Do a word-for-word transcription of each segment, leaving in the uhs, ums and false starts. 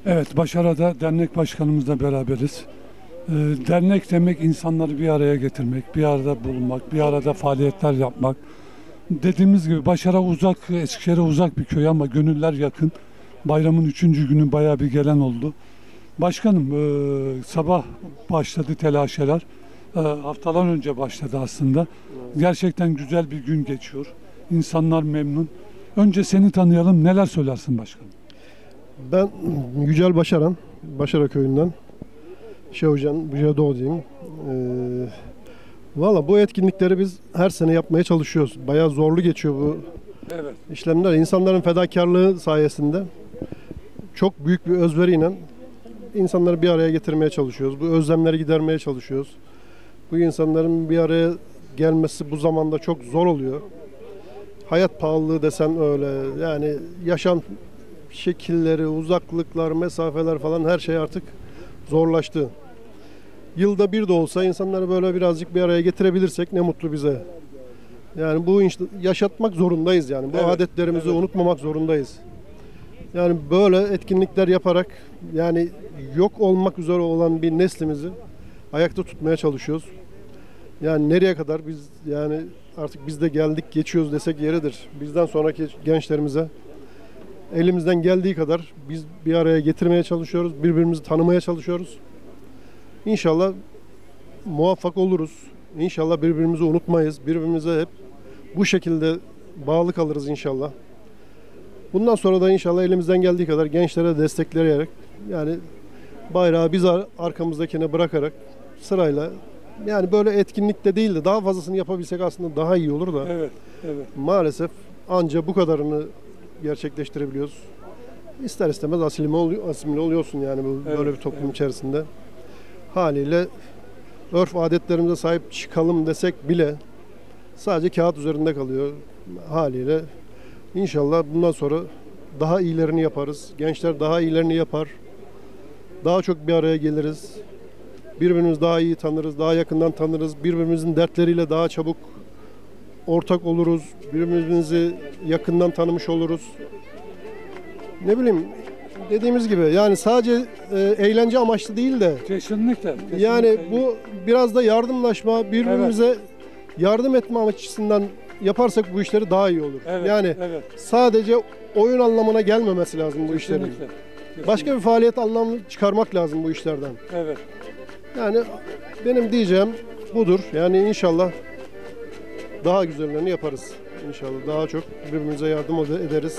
Evet, Başara'da dernek başkanımızla beraberiz. Ee, dernek demek insanları bir araya getirmek, bir arada bulunmak, bir arada faaliyetler yapmak. Dediğimiz gibi Başara uzak, Eskişehir'e uzak bir köy ama gönüller yakın. Bayramın üçüncü günü bayağı bir gelen oldu. Başkanım, e, sabah başladı telaşeler. E, haftalar önce başladı aslında. Gerçekten güzel bir gün geçiyor. İnsanlar memnun. Önce seni tanıyalım. Neler söylersin başkanım? Ben Yücel Başaran, Başara köyünden. Şevcan, Buca doğduyum. Ee, Valla bu etkinlikleri biz her sene yapmaya çalışıyoruz. Bayağı zorlu geçiyor bu Evet. işlemler. İnsanların fedakarlığı sayesinde çok büyük bir özveriyle insanları bir araya getirmeye çalışıyoruz. Bu özlemleri gidermeye çalışıyoruz. Bu insanların bir araya gelmesi bu zamanda çok zor oluyor. Hayat pahalılığı desen öyle. Yani yaşam şekilleri, uzaklıklar, mesafeler falan her şey artık zorlaştı. Yılda bir de olsa insanları böyle birazcık bir araya getirebilirsek ne mutlu bize. Yani bu yaşatmak zorundayız yani. Bu Evet, adetlerimizi evet. unutmamak zorundayız. Yani böyle etkinlikler yaparak yani yok olmak üzere olan bir neslimizi ayakta tutmaya çalışıyoruz. Yani nereye kadar biz yani artık biz de geldik geçiyoruz desek yeridir. Bizden sonraki gençlerimize elimizden geldiği kadar biz bir araya getirmeye çalışıyoruz. Birbirimizi tanımaya çalışıyoruz. İnşallah muvaffak oluruz. İnşallah birbirimizi unutmayız. Birbirimize hep bu şekilde bağlı kalırız inşallah. Bundan sonra da inşallah elimizden geldiği kadar gençlere destekleyerek yani bayrağı biz arkamızdakine bırakarak sırayla yani böyle etkinlikte değil de daha fazlasını yapabilsek aslında daha iyi olur da Evet, evet. maalesef anca bu kadarını gerçekleştirebiliyoruz. İster istemez asimile, oluyor, asimile oluyorsun yani bu, Evet, böyle bir toplum evet. içerisinde. Haliyle örf adetlerimize sahip çıkalım desek bile sadece kağıt üzerinde kalıyor haliyle. İnşallah bundan sonra daha iyilerini yaparız. Gençler daha iyilerini yapar. Daha çok bir araya geliriz. Birbirimizi daha iyi tanırız, daha yakından tanırız. Birbirimizin dertleriyle daha çabuk ortak oluruz. Birbirimizi yakından tanımış oluruz. Ne bileyim dediğimiz gibi yani sadece e, eğlence amaçlı değil de Kesinlikle. kesinlikle. yani bu biraz da yardımlaşma, birbirimize evet. yardım etme açısından yaparsak bu işleri daha iyi olur. Evet, yani evet. sadece oyun anlamına gelmemesi lazım bu işlerin. Kesinlikle. Kesinlikle. Başka bir faaliyet anlamı çıkarmak lazım bu işlerden. Evet. Yani benim diyeceğim budur. Yani inşallah daha güzellerini yaparız. İnşallah daha çok birbirimize yardım ederiz.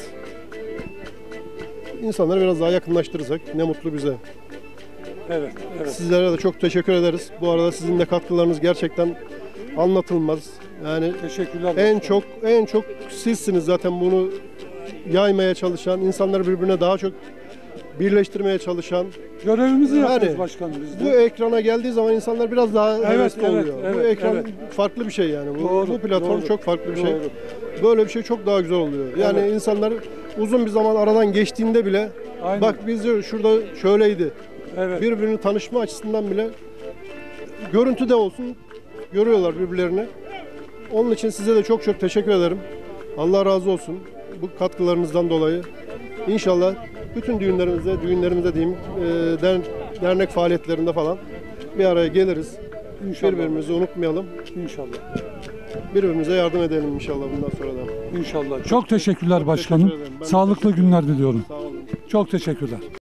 İnsanları biraz daha yakınlaştırırsak ne mutlu bize. Evet, evet. Sizlere de çok teşekkür ederiz. Bu arada sizin de katkılarınız gerçekten anlatılmaz. Yani Teşekkürler. en çok en çok sizsiniz zaten bunu yaymaya çalışan, insanları birbirine daha çok birleştirmeye çalışan. Görevimizi yani, yapıyoruz başkanım biz de. Bu ekrana geldiği zaman insanlar biraz daha evet, hevesli evet, oluyor. Evet, bu ekran evet. farklı bir şey yani. Bu, Doğru, bu platform doğru, çok farklı bir doğru. şey. Böyle bir şey çok daha güzel oluyor. Yani evet. insanlar uzun bir zaman aradan geçtiğinde bile Aynen. bak biz diyor şurada şöyleydi. Evet. Birbirini tanışma açısından bile görüntüde olsun görüyorlar birbirlerini. Onun için size de çok çok teşekkür ederim. Allah razı olsun bu katkılarınızdan dolayı. İnşallah bütün düğünlerimizde, düğünlerimizde diyeyim, e, dernek faaliyetlerinde falan bir araya geliriz. İnşallah. Birbirimizi unutmayalım. İnşallah. Birbirimize yardım edelim inşallah bundan sonra da. İnşallah. Çok teşekkürler Çok başkanım. teşekkür ederim. Ben Sağlıklı teşekkür günler diliyorum. Sağ olun. Çok teşekkürler.